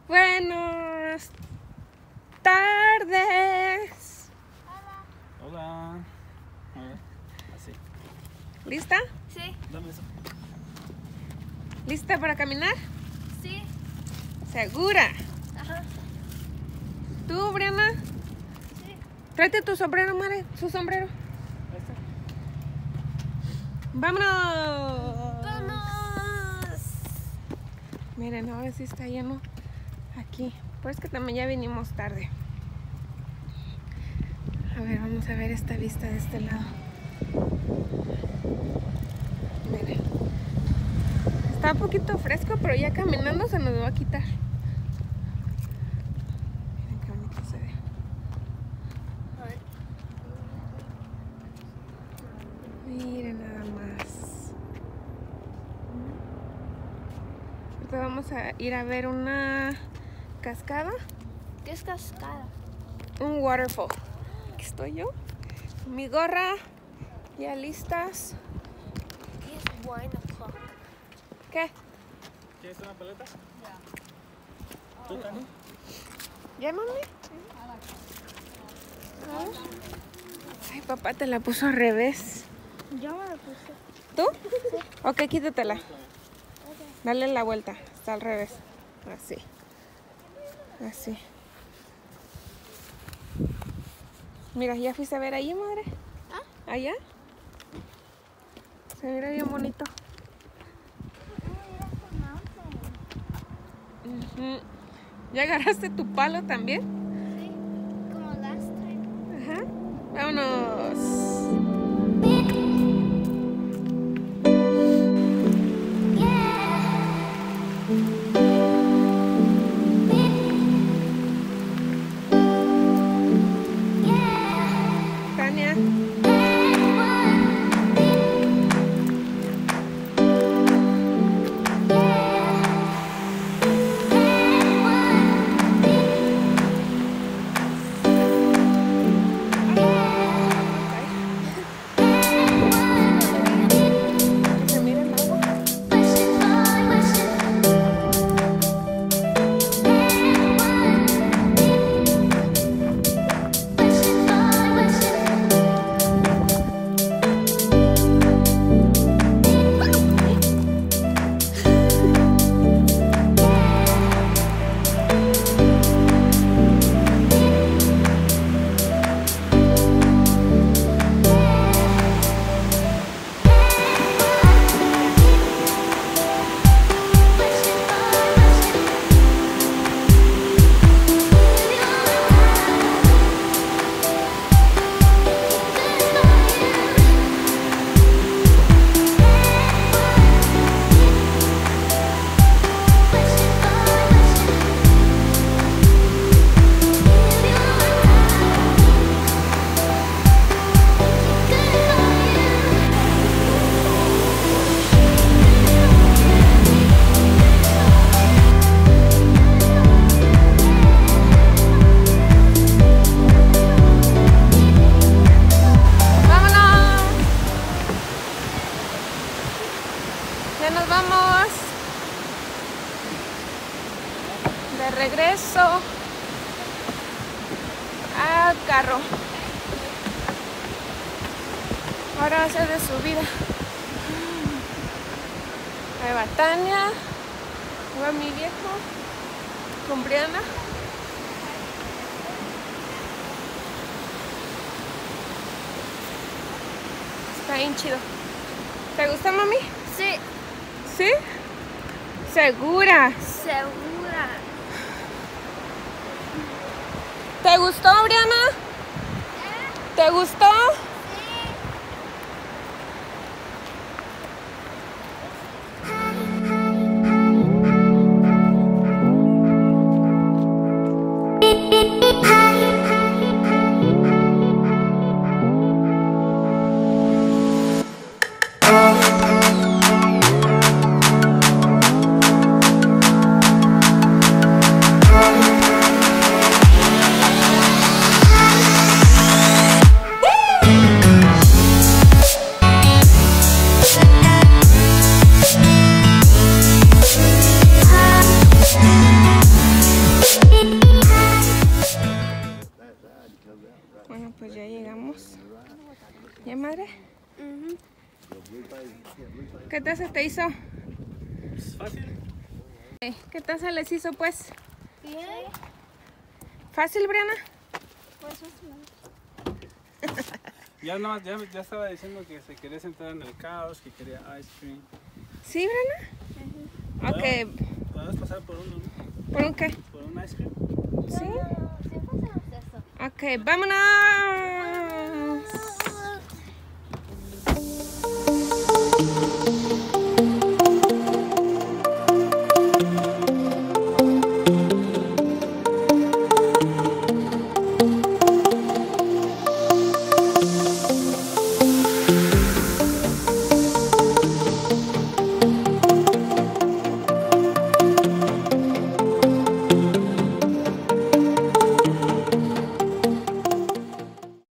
Buenas tardes. Hola. Así. ¿Lista? Sí. Dame eso. ¿Lista para caminar? Sí. ¿Segura? Ajá. ¿Tú, Briana? Sí. Tráete tu sombrero, madre. Su sombrero. ¡Vámonos! ¡Vamos! Miren, ahora sí está lleno aquí. Pues que también ya vinimos tarde. A ver, vamos a ver esta vista de este lado. Miren. Está un poquito fresco, pero ya caminando se nos va a quitar. Miren qué bonito se ve. Miren nada más. Ahorita vamos a ir a ver una cascada. ¿Qué es cascada? Un waterfall. Aquí estoy yo. Mi gorra. Ya listas. ¿Qué es wine o'clock? ¿Qué? ¿Quieres una paleta? ¿Tú, Tani? ¿Ya, mami? A ver. Ay, papá te la puso al revés. Yo me lo puse. ¿Tú? Ok, quítatela. Dale la vuelta. Está al revés. Así. Así. Mira, ¿ya fuiste a ver ahí, madre? ¿Ah? ¿Allá? Se mira bien bonito. Ujú. ¿Ya agarraste tu palo también? Sí, como last time. Ajá. Vámonos. Tania. Que se mire el agua. Ya nos vamos de regreso al carro. Ahora va a ser de subida. Ahí va Tania, ahí va mi viejo con Briana. Está bien chido. ¿Te gusta, mami? Sí, ¿Sí? ¿Segura? segura. ¿Te gustó, Briana? ¿Te gustó? Sí. ¿Ya, madre? Mhm. ¿Qué tal se te hizo? Es fácil. ¿Qué tal se les hizo, pues? Bien. ¿Fácil, Briana? Pues más o menos. Ya, no, ya estaba diciendo que se quería sentar en el couch, que quería ice cream. ¿Sí, Briana? Ok. Podemos pasar por uno, ¿no? ¿Por un qué? Por un ice cream. ¿Sí? No, siempre hacemos eso. Ok, vámonos.